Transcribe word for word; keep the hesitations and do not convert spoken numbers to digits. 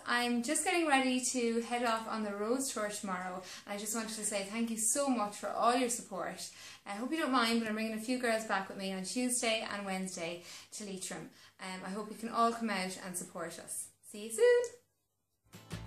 I'm just getting ready to head off on the Rose Tour tomorrow. I just wanted to say thank you so much for all your support. I hope you don't mind, but I'm bringing a few girls back with me on Tuesday and Wednesday to Leitrim. Um, I hope you can all come out and support us. See you soon!